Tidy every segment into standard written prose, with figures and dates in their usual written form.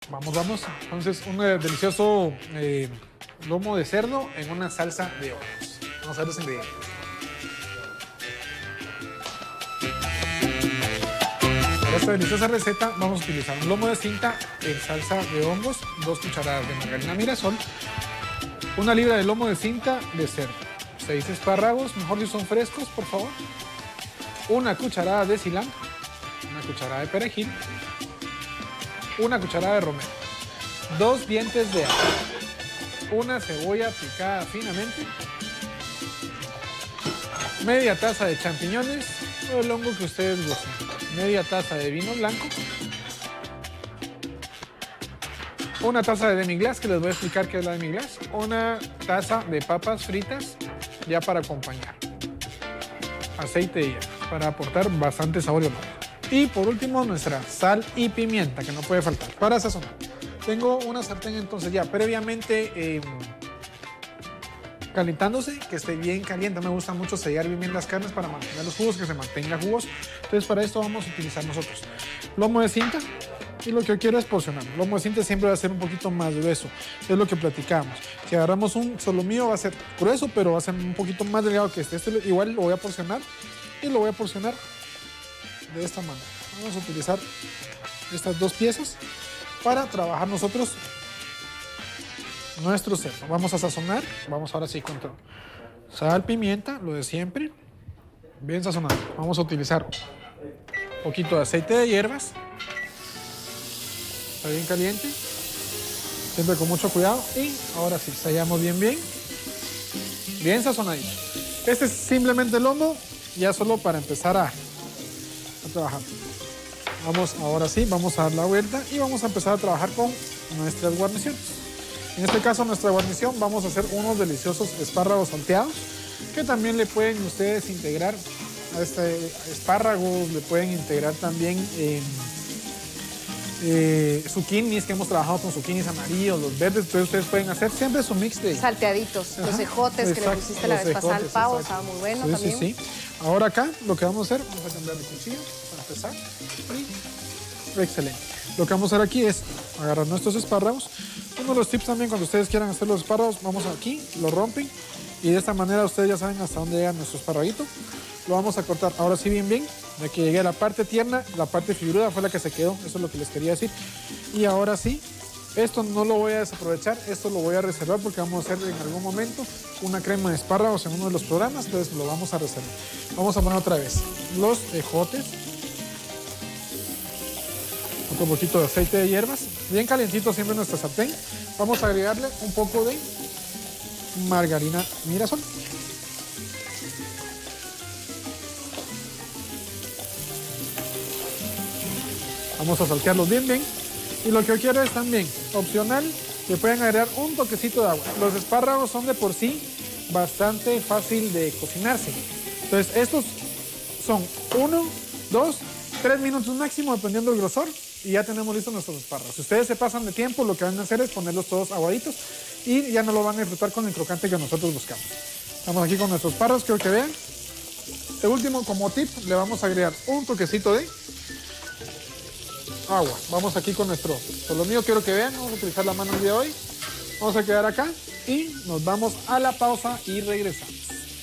Vamos. Entonces, un delicioso lomo de cerdo en una salsa de hongos. Vamos a ver los ingredientes. Para esta deliciosa receta vamos a utilizar un lomo de cinta en salsa de hongos, 2 cucharadas de margarina Mirasol, 1 libra de lomo de cinta de cerdo, 6 espárragos, mejor si son frescos, por favor, 1 cucharada de cilantro, 1 cucharada de perejil, 1 cucharada de romero, 2 dientes de ajo, 1 cebolla picada finamente, media taza de champiñones o el hongo que ustedes gusten, media taza de vino blanco, 1 taza de demi-glace, que les voy a explicar qué es la demi-glace, 1 taza de papas fritas ya para acompañar, aceite de hierro para aportar bastante sabor y olor. Y por último, nuestra sal y pimienta, que no puede faltar, para sazonar. Tengo una sartén entonces ya previamente calentándose, que esté bien caliente. Me gusta mucho sellar bien las carnes para mantener los jugos, que se mantenga jugoso. Entonces para esto vamos a utilizar nosotros lomo de cinta. Y lo que yo quiero es porcionarlo. El lomo de cinta siempre va a ser un poquito más grueso. Es lo que platicamos. Si agarramos un solomillo va a ser grueso, pero va a ser un poquito más delgado que este. Este igual lo voy a porcionar y lo voy a porcionar de esta manera. Vamos a utilizar estas 2 piezas para trabajar nosotros nuestro cerdo. Vamos a sazonar. Vamos ahora sí con todo. Sal, pimienta, lo de siempre. Bien sazonado. Vamos a utilizar un poquito de aceite de hierbas. Está bien caliente. Siempre con mucho cuidado. Y ahora sí, sellamos bien. Bien sazonadito. Este es simplemente el lomo, ya solo para empezar a trabajar. Vamos, ahora sí, vamos a dar la vuelta y vamos a empezar a trabajar con nuestras guarniciones. En este caso, nuestra guarnición, vamos a hacer unos deliciosos espárragos salteados, que también le pueden ustedes integrar a este espárragos, le pueden integrar también zucchinis, que hemos trabajado con zucchinis amarillos, los verdes. Entonces ustedes pueden hacer siempre su mix de salteaditos. Ajá, los ejotes que le pusiste la vez pasada al pavo, estaba muy bueno también. Sí. Ahora acá lo que vamos a hacer, vamos a cambiar de cuchillo para empezar. Y excelente. Lo que vamos a hacer aquí es agarrar nuestros espárragos. Uno de los tips también, cuando ustedes quieran hacer los espárragos, vamos aquí, lo rompen y de esta manera ustedes ya saben hasta dónde llega nuestro espárraguito. Lo vamos a cortar ahora sí bien, de que llegue a la parte tierna, la parte fibruda fue la que se quedó, eso es lo que les quería decir. Y ahora sí, esto no lo voy a desaprovechar, esto lo voy a reservar porque vamos a hacer en algún momento una crema de espárragos en uno de los programas, entonces lo vamos a reservar. Vamos a poner otra vez los ejotes, otro poquito de aceite de hierbas, bien calientito siempre en nuestra sartén. Vamos a agregarle un poco de margarina Mirasol. Vamos a saltearlos bien. Y lo que yo quiero es también, opcional, le pueden agregar un toquecito de agua. Los espárragos son de por sí bastante fácil de cocinarse. Entonces estos son 1, 2, 3 minutos máximo, dependiendo del grosor. Y ya tenemos listos nuestros espárragos. Si ustedes se pasan de tiempo, lo que van a hacer es ponerlos todos aguaditos y ya no lo van a disfrutar con el crocante que nosotros buscamos. Estamos aquí con nuestros espárragos, quiero que vean. De último, como tip, le vamos a agregar un toquecito de agua. Vamos aquí con nuestro solomillo, quiero que vean, vamos a utilizar la mano el día de hoy. Vamos a quedar acá y nos vamos a la pausa y regresamos.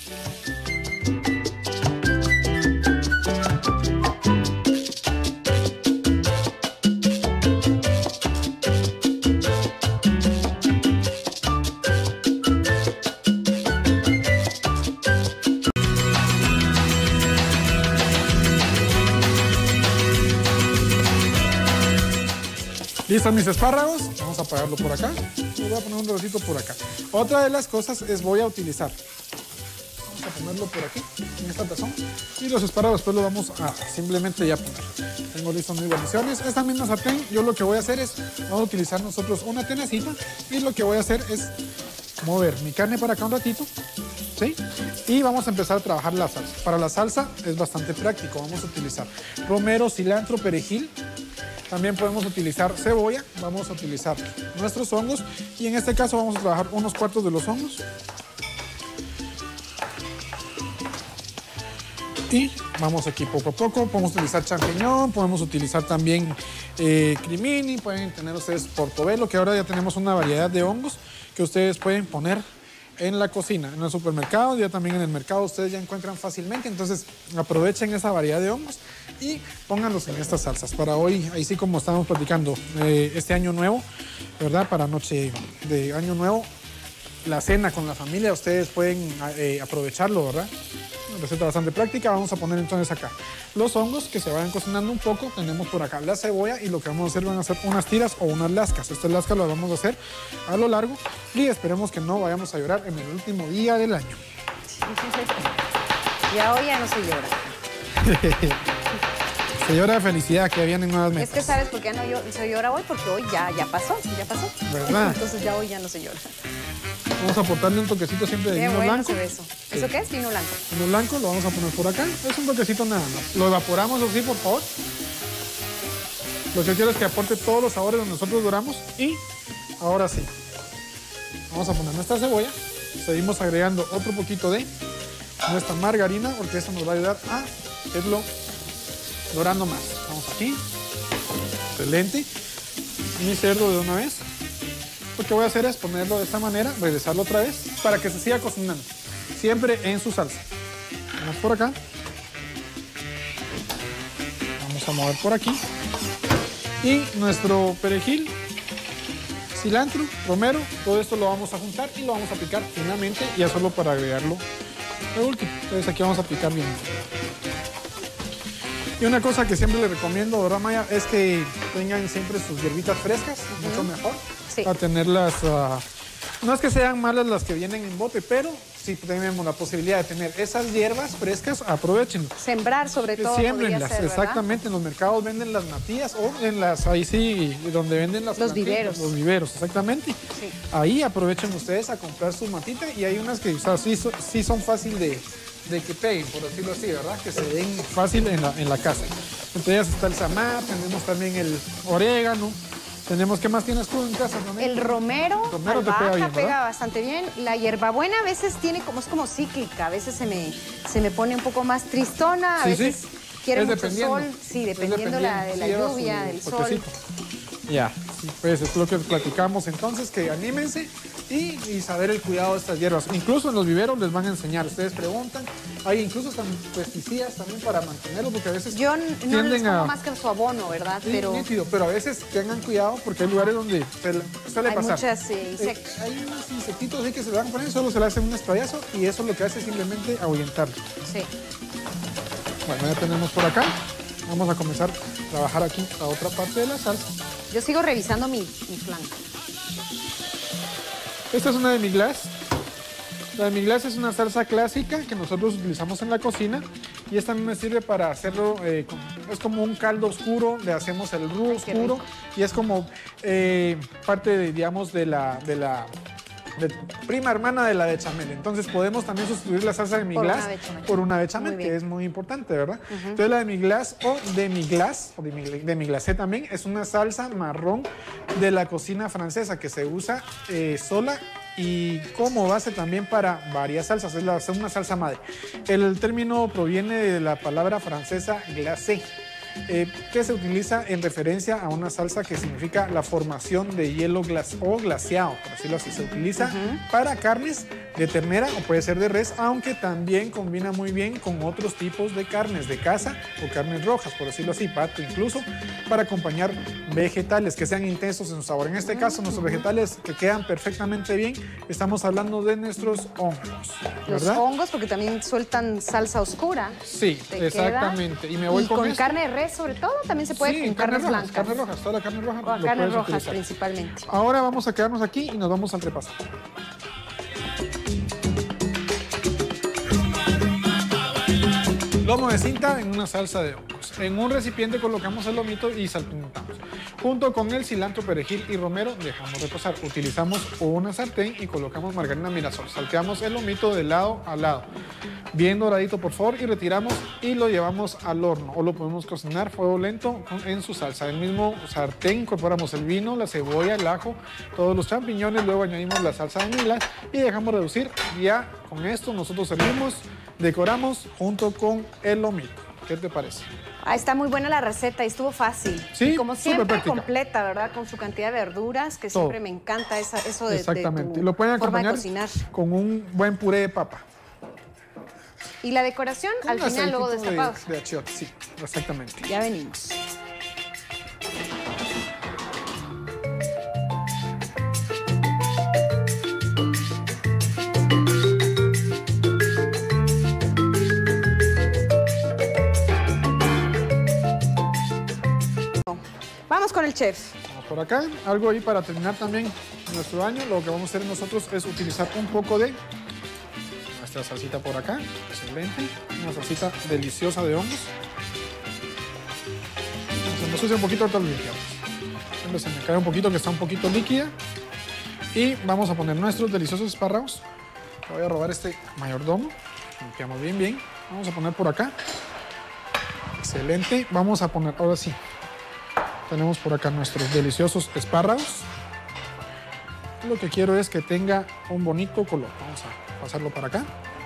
¿Listos mis espárragos? Vamos a apagarlo por acá. Y voy a poner un redondito por acá. Otra de las cosas es voy a utilizar. Vamos a ponerlo por aquí, en esta tazón. Y los espárragos después los vamos a simplemente ya poner. Tengo listas mis guarniciones. Esta misma sartén, yo lo que voy a hacer es, vamos a utilizar nosotros una tenacita. Y lo que voy a hacer es mover mi carne para acá un ratito. ¿Sí? Y vamos a empezar a trabajar la salsa. Para la salsa es bastante práctico. Vamos a utilizar romero, cilantro, perejil. También podemos utilizar cebolla, vamos a utilizar nuestros hongos y en este caso vamos a trabajar unos cuartos de los hongos. Y vamos aquí poco a poco. Podemos utilizar champiñón, podemos utilizar también crimini, pueden tener ustedes portobelo, que ahora ya tenemos una variedad de hongos que ustedes pueden poner en la cocina, en el supermercado, ya también en el mercado ustedes ya encuentran fácilmente. Entonces aprovechen esa variedad de hongos y pónganlos en estas salsas. Para hoy, ahí sí como estamos platicando, este año nuevo, ¿verdad? Para noche de año nuevo, la cena con la familia, ustedes pueden aprovecharlo, ¿verdad? Una receta bastante práctica. Vamos a poner entonces acá los hongos que se vayan cocinando un poco. Tenemos por acá la cebolla y lo que vamos a hacer van a ser unas tiras o unas lascas. Estas lascas las vamos a hacer a lo largo y esperemos que no vayamos a llorar en el último día del año. Ya hoy ya no se llora. Se llora de felicidad que vienen nuevas metas. Es que sabes por qué no se llora hoy, porque hoy ya pasó. ¿Verdad? Entonces ya hoy ya no se llora. Vamos a aportarle un toquecito siempre de vino blanco. Eso. ¿Eso qué es? Vino blanco. Vino blanco lo vamos a poner por acá. Es un toquecito nada más. Lo evaporamos así, por favor. Lo que quiero es que aporte todos los sabores donde nosotros doramos. Y ahora sí, vamos a poner nuestra cebolla. Seguimos agregando otro poquito de nuestra margarina, porque eso nos va a ayudar a irlo dorando más. Vamos aquí. Excelente. Mi cerdo de una vez. Lo que voy a hacer es ponerlo de esta manera, regresarlo otra vez para que se siga cocinando. Siempre en su salsa. Vamos por acá. Vamos a mover por aquí. Y nuestro perejil, cilantro, romero, todo esto lo vamos a juntar y lo vamos a picar finamente, ya solo para agregarlo de último. Entonces aquí vamos a picar bien. Y una cosa que siempre les recomiendo, ¿verdad, Maya? Es que tengan siempre sus hierbitas frescas, mucho mejor. Sí. A tenerlas, no es que sean malas las que vienen en bote, pero si tenemos la posibilidad de tener esas hierbas frescas, aprovechenlo. Sembrar sobre todo. Siémbrenlas, ser, exactamente. En los mercados venden las natillas o en las, ahí sí, donde venden las los viveros. Los viveros, exactamente. Sí. Ahí aprovechen ustedes a comprar su matita y hay unas que, o sea, sí son fácil de que peguen, por decirlo así, ¿verdad? Que se den fácil en la casa. Entre ellas está el samá, tenemos también el orégano. Tenemos, ¿qué más tienes tú en casa también? El romero, te pega bien, pega bastante bien. La hierbabuena a veces es como cíclica, a veces se me pone un poco más tristona, a veces quiere mucho sol. Sí, dependiendo de la lluvia, del sol. Ya, pues es lo que platicamos entonces, que anímense y saber el cuidado de estas hierbas. Incluso en los viveros les van a enseñar, ustedes preguntan, hay incluso pesticidas también para mantenerlo, porque a veces yo no les pongo más que su abono, ¿verdad? Sí, pero a veces tengan cuidado porque hay lugares donde suele pasar. Hay muchos insectos. Hay unos insectitos ahí que se le van a poner, solo se le hacen un esprayazo y eso lo que hace es simplemente ahuyentarlo. Sí. Bueno, ya tenemos por acá. Vamos a comenzar a trabajar aquí la otra parte de la salsa. Yo sigo revisando mi flanco. Esta es una demi-glace. La demi-glace es una salsa clásica que nosotros utilizamos en la cocina y esta también me sirve para hacerlo, es como un caldo oscuro, le hacemos el roux oscuro y es como parte de, digamos, de prima hermana de la bechamel. Entonces podemos también sustituir la salsa de demi-glace por una bechamel, que es muy importante, ¿verdad? Entonces la demi-glace o demi-glace también es una salsa marrón de la cocina francesa que se usa sola y como base también para varias salsas. Es una salsa madre. El término proviene de la palabra francesa glacé, que se utiliza en referencia a una salsa que significa la formación de hielo o glaseado, por decirlo así. Se utiliza para carnes de ternera o puede ser de res, aunque también combina muy bien con otros tipos de carnes de caza o carnes rojas, por decirlo así, pato incluso, para acompañar vegetales que sean intensos en su sabor. En este caso, nuestros vegetales que quedan perfectamente bien, estamos hablando de nuestros hongos, ¿verdad? Los hongos, porque también sueltan salsa oscura. Sí, exactamente. Y me voy con carne de res, sobre todo, también se puede con carnes blancas. Carnes rojas, toda la carne roja. Carnes rojas principalmente. Ahora vamos a quedarnos aquí y nos vamos al repasar. Lomo de cinta en una salsa de hongos. En un recipiente colocamos el lomito y salpimentamos. Junto con el cilantro, perejil y romero dejamos reposar. Utilizamos una sartén y colocamos margarina Mirasol. Salteamos el lomito de lado a lado. Bien doradito, por favor, y retiramos y lo llevamos al horno. O lo podemos cocinar a fuego lento en su salsa. En el mismo sartén incorporamos el vino, la cebolla, el ajo, todos los champiñones. Luego añadimos la salsa de Mila y dejamos reducir. Ya con esto nosotros servimos decoramos junto con el lomito. ¿Qué te parece? Ah, está muy buena la receta y estuvo fácil. Sí, y como siempre, práctica. Completa, ¿verdad? Con su cantidad de verduras, que todo. siempre me encanta eso de, exactamente. de tu Lo pueden forma de acompañar cocinar. con un buen puré de papa. Y la decoración al final, luego destapados. De achiote, sí, exactamente. Ya venimos. Vamos con el chef. Vamos por acá. Algo ahí para terminar también nuestro año. Lo que vamos a hacer nosotros es utilizar un poco de nuestra salsita por acá. Excelente. Una salsita deliciosa de hongos. Se nos usa un poquito, ahorita lo limpiamos. Siempre se me cae un poquito, que está un poquito líquida. Y vamos a poner nuestros deliciosos espárragos. Voy a robar este mayordomo. Limpiamos bien, bien. Vamos a poner por acá. Excelente. Vamos a poner, ahora sí. Tenemos por acá nuestros deliciosos espárragos. Lo que quiero es que tenga un bonito color. Vamos a pasarlo para acá.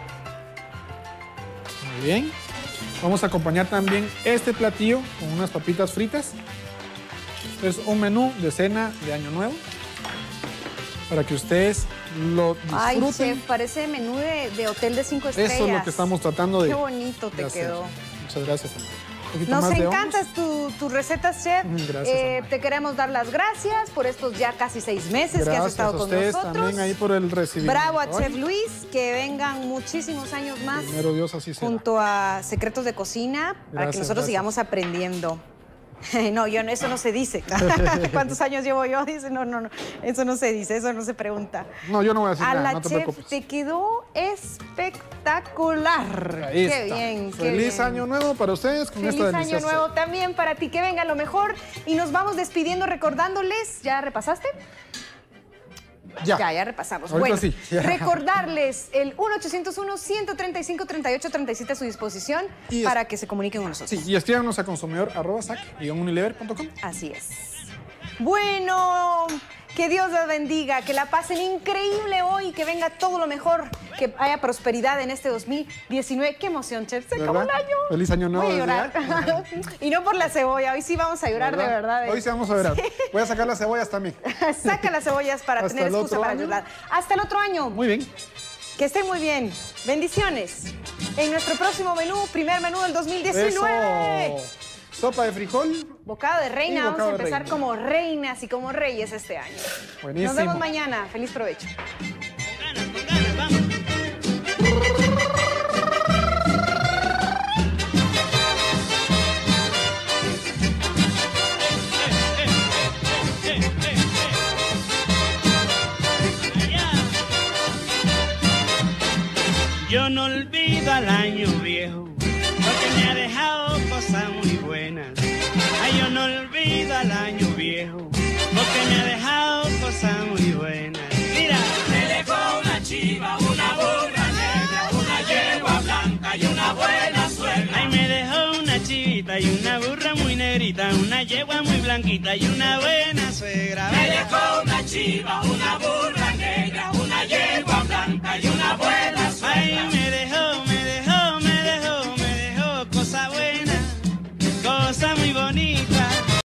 Muy bien. Vamos a acompañar también este platillo con unas papitas fritas. Es un menú de cena de Año Nuevo para que ustedes lo disfruten. Ay, chef, parece menú de hotel de 5 estrellas. Eso es lo que estamos tratando de Qué bonito te quedó. Muchas gracias, amor. Nos encantan tus recetas, chef. Gracias, te queremos dar las gracias por estos ya casi 6 meses que has estado con nosotros. También ahí por el recibimiento. Bravo a Chef Luis, que vengan muchísimos años más. Primero Dios, así será. Junto a Secretos de Cocina, para que nosotros sigamos aprendiendo. No, eso no se dice. ¿Cuántos años llevo yo? Dice, no, eso no se dice, eso no se pregunta. No, yo no voy a decir nada, no te chef, preocupes. te quedó espectacular. Ahí qué está. Bien, Feliz año nuevo para ustedes con esta deliciosa. Feliz año nuevo también para ti, que venga lo mejor. Y nos vamos despidiendo recordándoles, ¿ya repasaste? Ya repasamos. Ahorita bueno, sí. Recordarles el 1-801-135-3837 a su disposición para que se comuniquen con nosotros. Sí, y escríbanos a consumidor@sac-unilever.com. Así es. Bueno, que Dios los bendiga, que la pasen increíble hoy, que venga todo lo mejor, que haya prosperidad en este 2019. Qué emoción, chef. Se acabó el año. Feliz año nuevo. Voy a llorar. Y no por la cebolla, hoy sí vamos a llorar, de verdad. Hoy sí vamos a llorar. Sí. Voy a sacar las cebollas también. Saca las cebollas para tener excusa para llorar. Hasta el otro año. Muy bien. Que estén muy bien. Bendiciones. En nuestro próximo menú, primer menú del 2019. Eso. Sopa de frijol. Bocado de reina. Vamos a empezar como reinas y como reyes este año. Buenísimo. Nos vemos mañana. Feliz provecho. Con ganas, vamos. Yo no olvido al año viejo, porque me ha dejado cosas muy buenas. Ay, yo no olvido al año viejo, porque me ha dejado cosas muy buenas. Mira, me dejó una chiva, una burra negra, una yegua blanca y una buena suegra. Ay, me dejó una chivita y una burra muy negrita, una yegua muy blanquita y una buena suegra. Me dejó una chiva, una burra